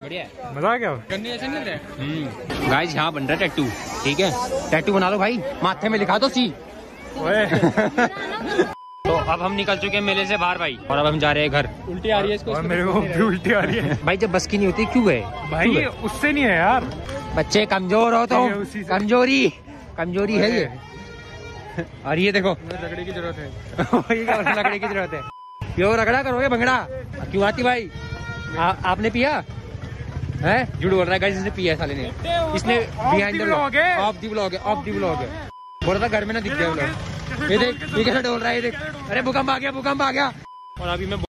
बढ़िया है, मजा आ गया। गाइस यहाँ बन रहा है टैटू, ठीक है टैटू बना लो भाई, माथे में लिखा दो सी। तो अब हम निकल चुके हैं मेले से बाहर भाई, और अब हम जा रहे हैं घर। उल्टी आ रही है इसको, और मेरे को भी उल्टी आ रही है भाई। जब बस की नहीं होती क्यों गए भाई? उससे नहीं है यार, बच्चे कमजोर हो तो कमजोरी है ये। और ये देखो लकड़ी की जरूरत है। लकड़ी की जरूरत है। प्योर रगड़ा करोगे भंगड़ा क्यों आती भाई? आपने पिया है? झूठ बोल रहा है गाइस, इसने पिया है साले ने। इसने बिहाइंड द व्लॉग है, ऑफ द व्लॉग है। बोल रहा था घर में ना दिख गया। ये देख ये कैसे डोल रहा है, ये देख। अरे भूकंप आ गया। और अभी मैं